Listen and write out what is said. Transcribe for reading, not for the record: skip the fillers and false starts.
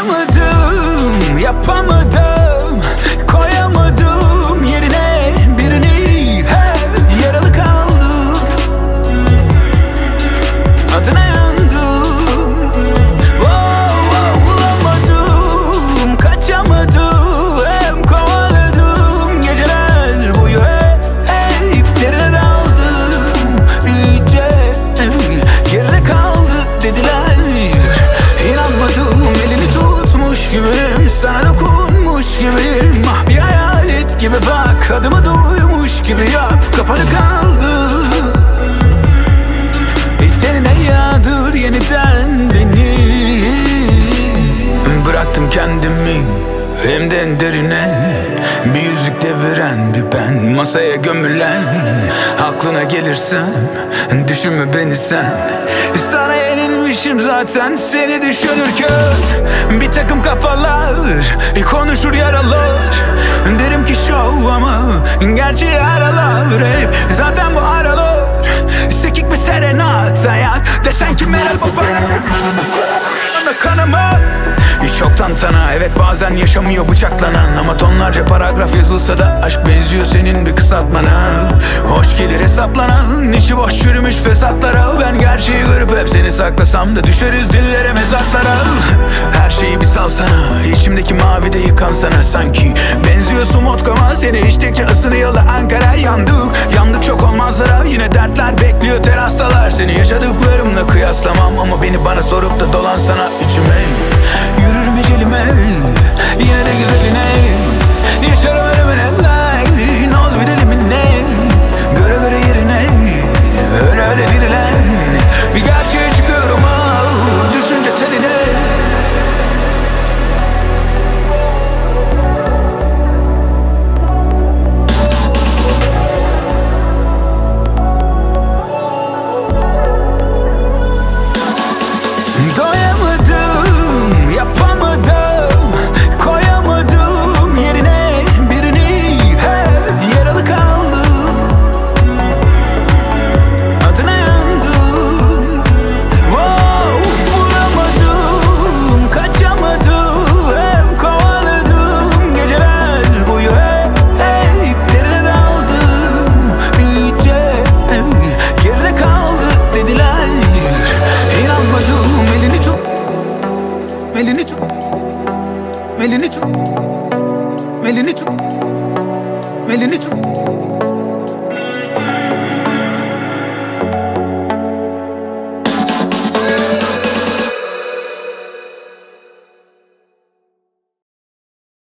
Doyamadım, yapamadım, koyamadım yerine birini. Hey, yaralı kaldım, adına yandım. Bulamadım, kaçamadım, kovaladım geceler boyu. Hey, derine daldım iyice, geride kaldı dediler. İnanmadım, elini tutmuş gibiyim, sana dokunmuş gibiyim. Ah, bir hayalet gibi bak, adımı duymuş gibi yap, kafanı kaldır. Tenine yağdır yeniden beni. Bıraktım kendimi hem de en derine, bir yüzük deviren bir ben, masaya gömülen. Aklına gelirsem düşünme beni sen. Sana yenilmişim zaten seni düşünürken. Bir takım kafalar konuşur yaralar. Derim ki show ama gerçeği aralar hep. Zaten bu aralar sikik bir serenat hayat. Desen ki meral baba kanıma. Çok tantana, evet bazen yaşamıyor bıçaklanan. Ama tonlarca paragraf yazılsa da aşk benziyor senin bir kısaltmana. Hoş gelir hesaplanan, içi boş çürümüş fesatlara. Ben gerçeği görüp hep seni saklasam da düşeriz dillere mezatlara. Her şeyi bir salsana, içimdeki mavi de yıkan sana. Sanki benziyorsun vodkama, seni içtikçe ısınıyor da Ankara. Yandık çok olmazlara, yine dertler bekliyor terastalar. Seni yaşadıklarımla kıyaslamam ama beni bana sorup da dolansana içime. Yürürüm ecelime, yine de güzeline. Yaşarım ölümüne like, noz bir dilimine. Göre göre yerine, öyle öyle dirilen. Bir gerçeğe çıkıyorum düşünce teline. Doyamadım, yapamadım, koyamadım yerine birini. Hey, yaralı kaldım, adına yandım. Bulamadım, kaçamadım, kovaladım geceler boyu. Hey, derine daldım iyice, geride kaldı dediler. İnanmadım, elini tut, elini tut, elini tut, elini tut, elini tut.